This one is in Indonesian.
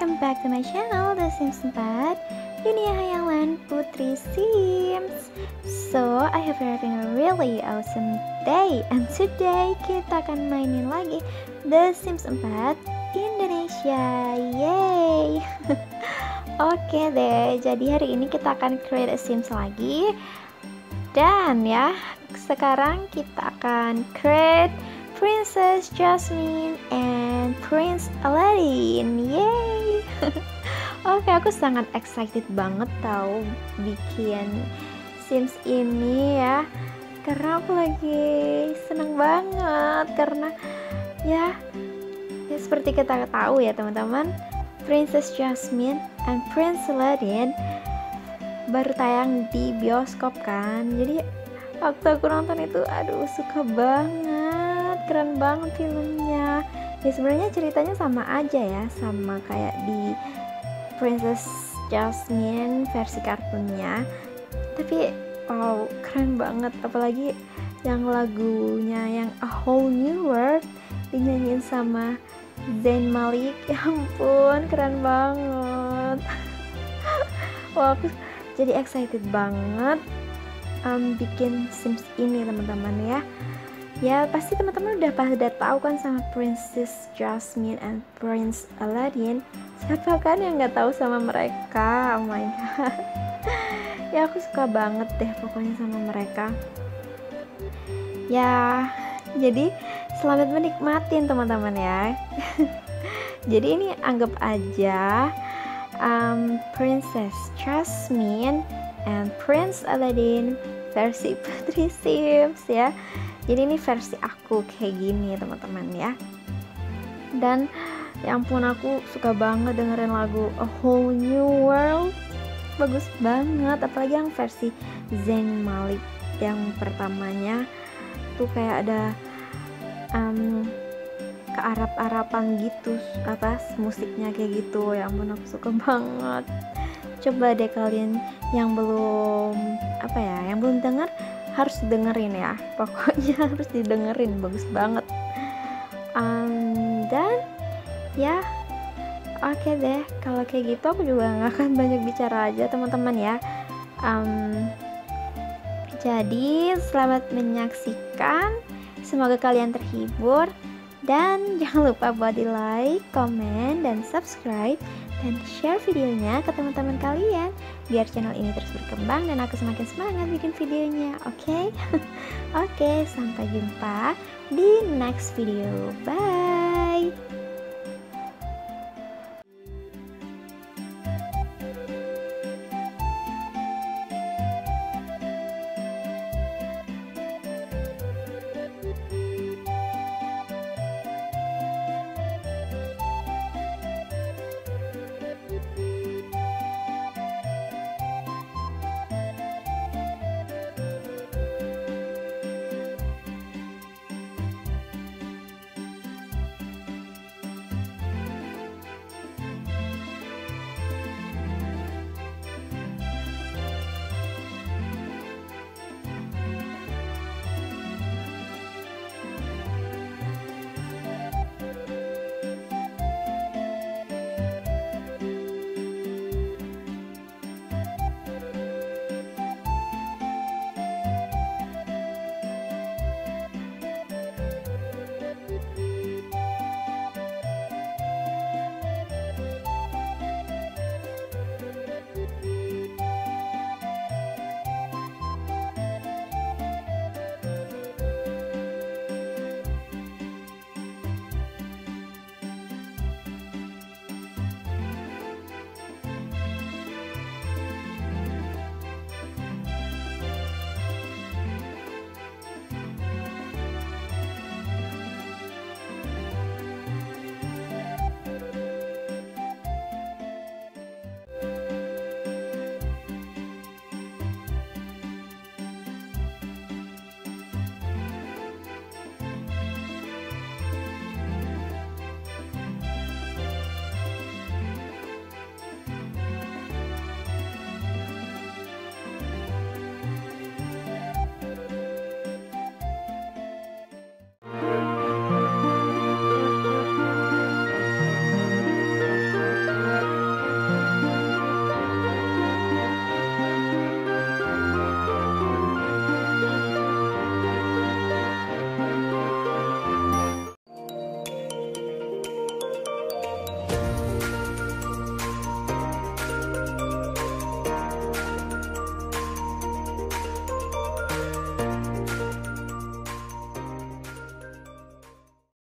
welcome back to my channel The Sims 4 Dunia Hayalan Putri Sims. So, I hope you're having a really awesome day. And today kita akan mainin lagi The Sims 4 Indonesia. Yay. Oke deh, jadi hari ini kita akan create a Sims lagi. Dan ya, sekarang kita akan create Princess Jasmine and Prince Aladdin. Yay. Oke, aku sangat excited banget tahu bikin Sims ini ya, karena aku lagi seneng banget karena ya seperti kita tahu ya teman-teman, Princess Jasmine and Prince Aladdin baru tayang di bioskop kan. Jadi waktu aku nonton itu aduh suka banget, keren banget filmnya. Ya sebenarnya ceritanya sama aja ya, sama kayak di Princess Jasmine versi kartunnya, tapi wow keren banget, apalagi yang lagunya yang A Whole New World dinyanyiin sama Zayn Malik. Ya ampun keren banget. Wah aku jadi excited banget bikin Sims ini teman-teman ya. Ya pasti teman-teman udah pada tahu kan sama Princess Jasmine and Prince Aladdin. Siapa kan yang nggak tahu sama mereka? Oh my god. Ya aku suka banget deh pokoknya sama mereka. Ya jadi selamat menikmatin teman-teman ya. Jadi ini anggap aja Princess Jasmine and Prince Aladdin versi Putri Sims ya. Jadi ini versi aku kayak gini teman-teman ya. Dan ya ampun aku suka banget dengerin lagu A Whole New World, bagus banget, apalagi yang versi Zayn Malik yang pertamanya tuh kayak ada kearab-arapan gitu atas musiknya kayak gitu. Ya ampun aku suka banget. Coba deh kalian yang belum yang belum dengar harus dengerin ya, pokoknya harus didengerin, bagus banget. Dan ya oke deh, kalau kayak gitu aku juga nggak akan banyak bicara aja teman-teman ya. Jadi selamat menyaksikan, semoga kalian terhibur, dan jangan lupa buat di like, komen, dan subscribe, dan share videonya ke teman-teman kalian biar channel ini terus berkembang dan aku semakin semangat bikin videonya. Oke? Oke, sampai jumpa di next video. Bye.